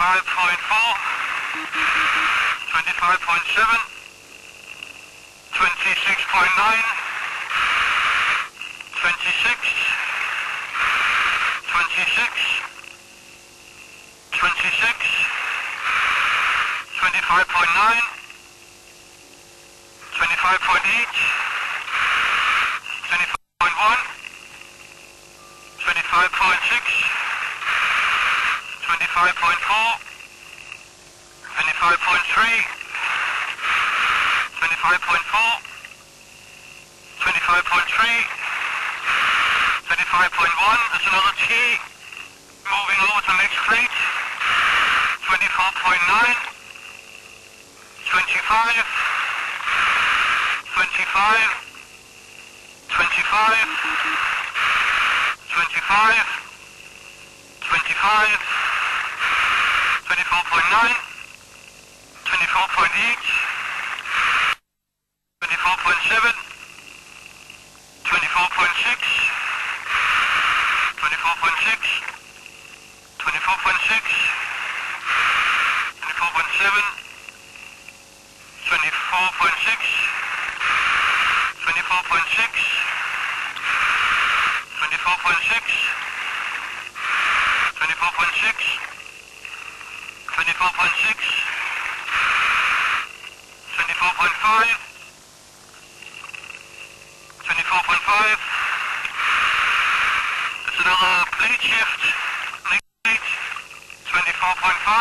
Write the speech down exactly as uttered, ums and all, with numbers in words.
twenty-five point four, twenty-five point seven, twenty-six point nine, twenty-six, twenty-six, twenty-six, twenty-five point nine, twenty-five point eight, twenty-five point one, twenty-five point six, twenty-five point four, twenty-five point three, twenty-five point four, twenty-five point three, twenty-five point one, there's another T, moving over to the next fleet, twenty-four point nine, twenty-five, twenty-five, twenty-five, twenty-five, twenty-five, twenty-four point nine, twenty-four point eight, twenty-four point seven, twenty-four point six, twenty-four point six, twenty-four point six, twenty-four point seven, twenty-four point six, twenty-four point six, twenty-four point six, twenty-four point six, twenty-four point six, twenty-four point five, twenty-four point five, there's another plate shift, next plate, twenty-four point five.